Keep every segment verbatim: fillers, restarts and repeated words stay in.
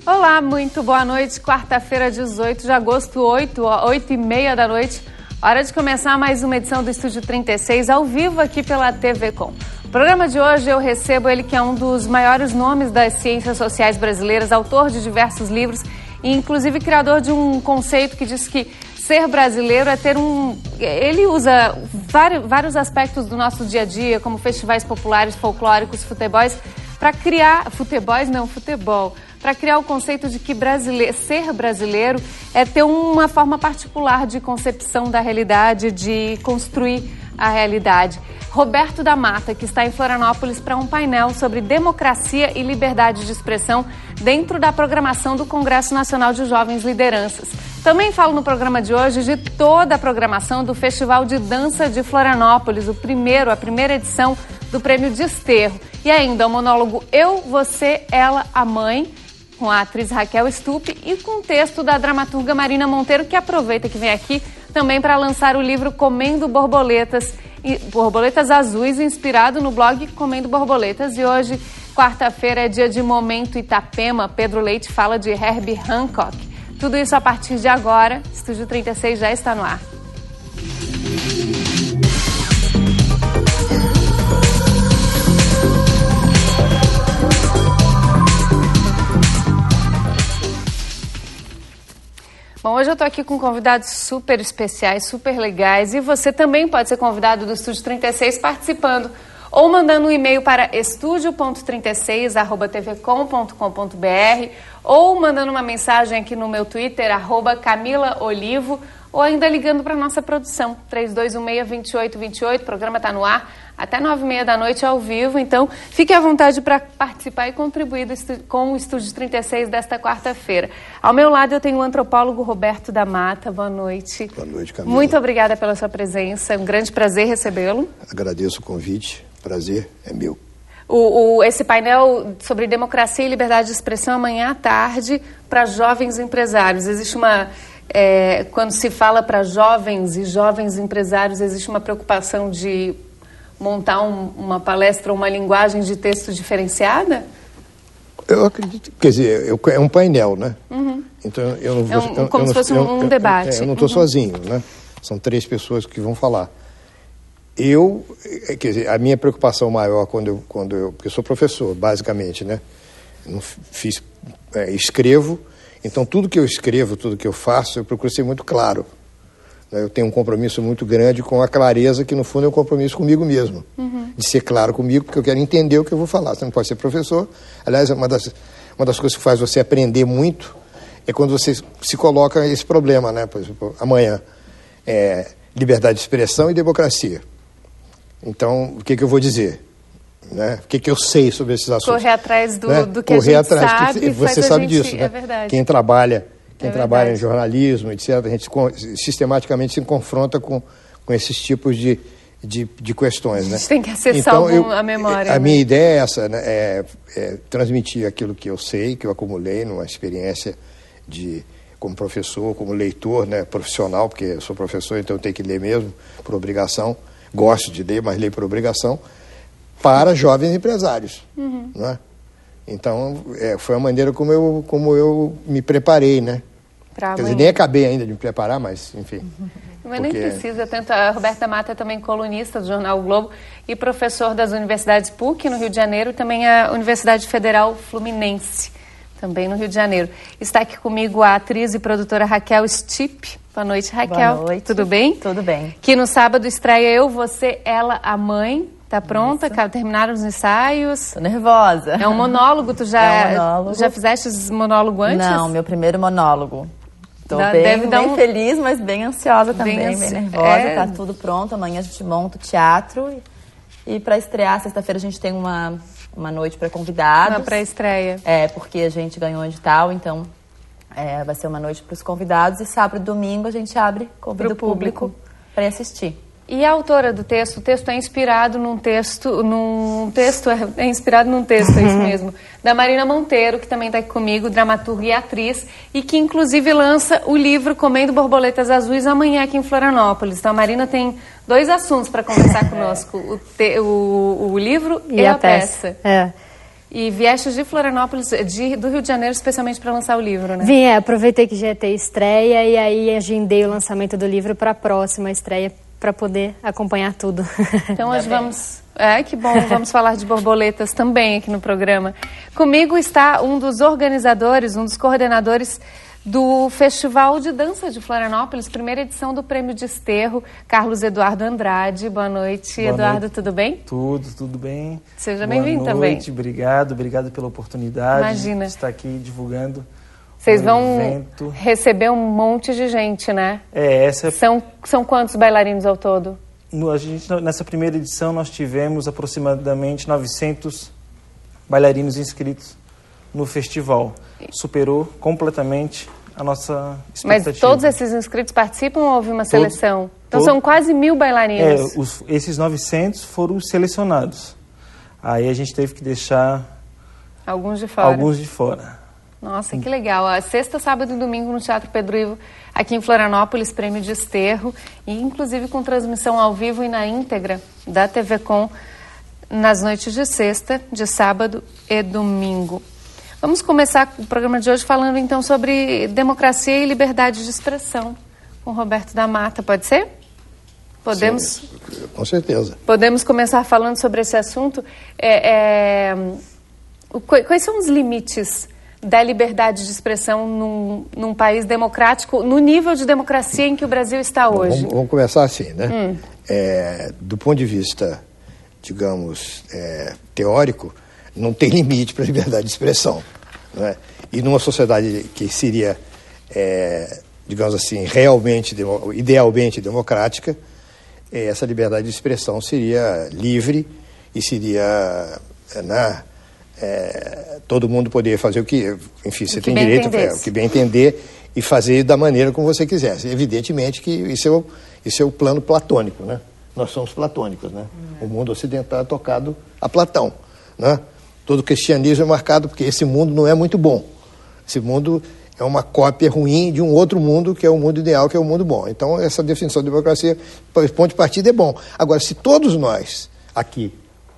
Olá, muito boa noite. Quarta-feira, dezoito de agosto, oito, oito e meia da noite. Hora de começar mais uma edição do Estúdio trinta e seis, ao vivo aqui pela T V Com. No programa de hoje eu recebo ele, que é um dos maiores nomes das ciências sociais brasileiras, autor de diversos livros e inclusive criador de um conceito que diz que ser brasileiro é ter um... Ele usa vários, vários aspectos do nosso dia a dia, como festivais populares, folclóricos, futebols, para criar... Futebols não, futebol. Para criar o conceito de que brasileiro, ser brasileiro é ter uma forma particular de concepção da realidade, de construir a realidade. Roberto da Mata, que está em Florianópolis para um painel sobre democracia e liberdade de expressão dentro da programação do Congresso Nacional de Jovens Lideranças. Também falo no programa de hoje de toda a programação do Festival de Dança de Florianópolis, o primeiro, a primeira edição do Prêmio Desterro. E ainda o monólogo Eu, Você, Ela, a Mãe, com a atriz Raquel Stupp e com o texto da dramaturga Marina Monteiro, que aproveita que vem aqui também para lançar o livro Comendo Borboletas, Borboletas Azuis, inspirado no blog Comendo Borboletas. E hoje, quarta-feira, é dia de Momento Itapema. Pedro Leite fala de Herbie Hancock. Tudo isso a partir de agora. Estúdio trinta e seis já está no ar. Bom, hoje eu estou aqui com convidados super especiais, super legais, e você também pode ser convidado do Estúdio trinta e seis participando ou mandando um e-mail para estúdio ponto trinta e seis arroba t v com ponto com ponto b r ou mandando uma mensagem aqui no meu Twitter, arroba Camila Olivo, ou ainda ligando para a nossa produção, três dois um seis, dois oito dois oito, o programa está no ar até nove e meia da noite ao vivo, então fique à vontade para participar e contribuir do com o Estúdio trinta e seis desta quarta-feira. Ao meu lado eu tenho o antropólogo Roberto da Mata. Boa noite. Boa noite, Camila. Muito obrigada pela sua presença, é um grande prazer recebê-lo. Agradeço o convite, prazer é meu. O, o, esse painel sobre democracia e liberdade de expressão amanhã à tarde para jovens empresários. Existe uma... É, quando se fala para jovens e jovens empresários, existe uma preocupação de montar um, uma palestra ou uma linguagem de texto diferenciada? Eu acredito, quer dizer, eu, é um painel, né? Uhum. Então eu não vou, é um, eu, como eu se não, fosse eu, um eu, debate. Eu, eu não estou uhum. sozinho, né? São três pessoas que vão falar. Eu, quer dizer, a minha preocupação maior quando eu, quando eu, porque eu sou professor, basicamente, né? Eu não fiz, é, escrevo, então tudo que eu escrevo, tudo que eu faço, eu procuro ser muito claro. Eu tenho um compromisso muito grande com a clareza, que no fundo é um compromisso comigo mesmo. Uhum. De ser claro comigo, porque eu quero entender o que eu vou falar. Você não pode ser professor. Aliás, uma das, uma das coisas que faz você aprender muito é quando você se coloca esse problema, né? Por exemplo, amanhã, é, liberdade de expressão e democracia. Então, o que, que eu vou dizer? Né? O que, que eu sei sobre esses assuntos? Correr atrás do, né? do que Correr a gente atrás, sabe. que você sabe gente... disso, né? É verdade. Quem trabalha... Quem é trabalha em jornalismo, etcétera, a gente sistematicamente se confronta com, com esses tipos de, de, de questões. Né? A gente tem que acessar então, eu, a memória. A né? minha ideia é essa, né? é, é transmitir aquilo que eu sei, que eu acumulei numa experiência de, como professor, como leitor, né? Profissional, porque eu sou professor, então eu tenho que ler mesmo, por obrigação. Gosto de ler, mas leio por obrigação, para jovens empresários. Uhum. Né? Então, é, foi a maneira como eu, como eu me preparei, né? Pra Quer dizer, nem acabei ainda de me preparar, mas, enfim. Uhum. Mas porque... nem precisa tanto. A Roberta Mata é também colunista do Jornal o Globo e professor das universidades P U C no Rio de Janeiro e também a Universidade Federal Fluminense, também no Rio de Janeiro. Está aqui comigo a atriz e produtora Raquel Stupp. Boa noite, Raquel. Boa noite. Tudo bem? Tudo bem. Que no sábado estreia Eu, Você, Ela, a Mãe. Tá pronta? Isso. Terminaram os ensaios? Tô nervosa. É um monólogo? Tu já, é um monólogo. já fizeste esse monólogo antes? Não, meu primeiro monólogo. Tô Dá, bem, deve dar bem um... feliz, mas bem ansiosa também, bem, ansi... bem nervosa. É... Tá tudo pronto. Amanhã a gente monta o teatro. E, e para estrear, sexta-feira a gente tem uma, uma noite para convidados. Uma pré-estreia. É, porque a gente ganhou um edital, então é, vai ser uma noite para os convidados. E sábado e domingo a gente abre, convida o público para assistir. E a autora do texto, o texto é inspirado num texto, num texto, é inspirado num texto, é isso mesmo, da Marina Monteiro, que também está aqui comigo, dramaturga e atriz, e que inclusive lança o livro Comendo Borboletas Azuis amanhã aqui em Florianópolis. Então a Marina tem dois assuntos para conversar conosco, o, te, o, o livro e, e a, a peça. peça. É. E vieste de Florianópolis, de, do Rio de Janeiro, especialmente para lançar o livro, né? Vim, é, aproveitei que já ia ter estreia e aí agendei o lançamento do livro para a próxima estreia para poder acompanhar tudo. Então hoje vamos... É, que bom, vamos falar de borboletas também aqui no programa. Comigo está um dos organizadores, um dos coordenadores do Festival de Dança de Florianópolis, primeira edição do Prêmio Desterro, Carlos Eduardo Andrade. Boa noite, Boa Eduardo, noite. Tudo bem? Tudo, tudo bem. Seja bem-vindo também. Boa noite, obrigado, obrigado pela oportunidade Imagina. de estar aqui divulgando. Vocês um vão evento. receber um monte de gente, né? É, essa... São, são quantos bailarinos ao todo? No, a gente, nessa primeira edição nós tivemos aproximadamente novecentos bailarinos inscritos no festival. Superou completamente a nossa expectativa. Mas todos esses inscritos participam ou houve uma Todos, seleção? Então todo, são quase mil bailarinos. É, os, esses novecentos foram os selecionados. Aí a gente teve que deixar alguns de fora. Alguns de fora. Nossa, que legal. A sexta, sábado e domingo no Teatro Pedro Ivo, aqui em Florianópolis, Prêmio Desterro, e inclusive com transmissão ao vivo e na íntegra da T V Com nas noites de sexta, de sábado e domingo. Vamos começar o programa de hoje falando então sobre democracia e liberdade de expressão com Roberto da Mata, pode ser? Podemos? Sim, com certeza. Podemos começar falando sobre esse assunto. É, é, quais são os limites da liberdade de expressão num, num país democrático, no nível de democracia em que o Brasil está hoje? Vamos, vamos começar assim, né? Hum. É, do ponto de vista, digamos, é, teórico, não tem limite para a liberdade de expressão, não é? E numa sociedade que seria, é, digamos assim, realmente, idealmente democrática, essa liberdade de expressão seria livre e seria, né, é, todo mundo poder fazer o que, enfim, você tem direito a o que bem entender e fazer da maneira como você quisesse. Evidentemente que isso é o, isso é o plano platônico, né? Nós somos platônicos, né? Hum. O mundo ocidental é tocado a Platão, né? Todo o cristianismo é marcado porque esse mundo não é muito bom. Esse mundo é uma cópia ruim de um outro mundo, que é o mundo ideal, que é o mundo bom. Então, essa definição de democracia, ponto de partida, é bom. Agora, se todos nós aqui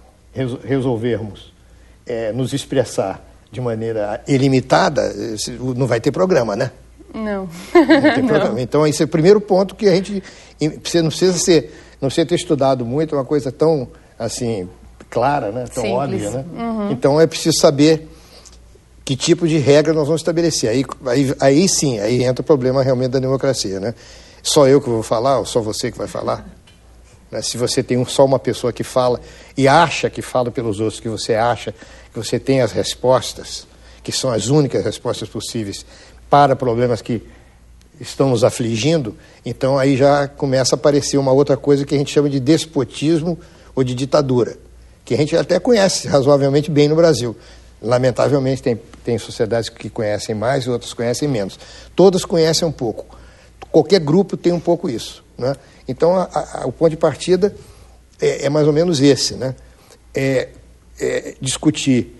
resolvermos é, nos expressar de maneira ilimitada, não vai ter programa, né? Não. Não tem programa. Não. Então, esse é o primeiro ponto que a gente não precisa ser, não precisa ter estudado muito, é uma coisa tão, assim, clara, né? Tão Simples. Óbvia, né? Uhum. Então, é preciso saber que tipo de regra nós vamos estabelecer. Aí, aí, aí sim, aí entra o problema realmente da democracia, né? Só eu que vou falar ou só você que vai falar? Né? Se você tem um, só uma pessoa que fala e acha que fala pelos outros, que você acha que você tem as respostas, que são as únicas respostas possíveis para problemas que estão nos afligindo, então aí já começa a aparecer uma outra coisa que a gente chama de despotismo ou de ditadura, que a gente até conhece razoavelmente bem no Brasil. Lamentavelmente, tem, tem sociedades que conhecem mais e outras conhecem menos. Todas conhecem um pouco. Qualquer grupo tem um pouco isso, né? Então, a, a, o ponto de partida é, é mais ou menos esse, né? É, é discutir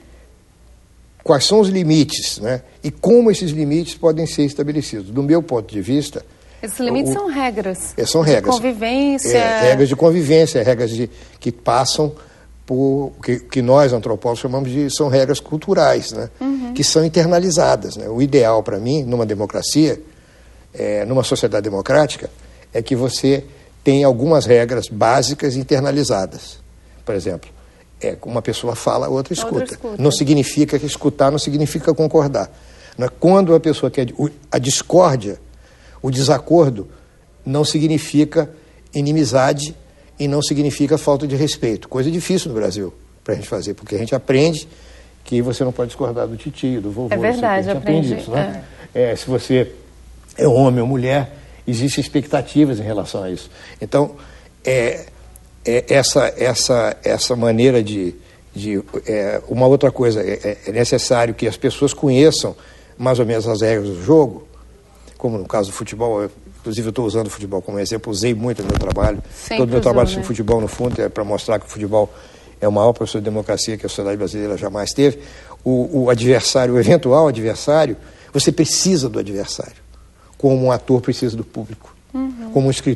quais são os limites, né? E como esses limites podem ser estabelecidos. Do meu ponto de vista... Esses limites o, são regras. É, são regras. De convivência. É, regras de convivência, regras de, que passam... Por, que, que nós, antropólogos, chamamos de... São regras culturais, né? Uhum. Que são internalizadas, né? O ideal, para mim, numa democracia, é, numa sociedade democrática, é que você tenha algumas regras básicas internalizadas. Por exemplo, é, uma pessoa fala, a outra escuta. Outra escuta. Não significa que escutar não significa concordar. Né? Quando a pessoa quer... A discórdia, o desacordo, não significa inimizade e não significa falta de respeito. Coisa difícil no Brasil para a gente fazer, porque a gente aprende que você não pode discordar do titio, do vovô. É verdade, a gente aprende isso, né? É. É, se você é homem ou mulher, existem expectativas em relação a isso. Então, é, é essa, essa, essa maneira de... de é, uma outra coisa, é, é necessário que as pessoas conheçam mais ou menos as regras do jogo, como no caso do futebol. Eu, inclusive, eu estou usando o futebol como exemplo, usei muito no meu trabalho. Sempre Todo o meu trabalho usou, sobre né? futebol, no fundo, é para mostrar que o futebol é o maior professor de democracia que a sociedade brasileira jamais teve. O, o adversário, o eventual adversário, você precisa do adversário, como um ator precisa do público, uhum. como um escritor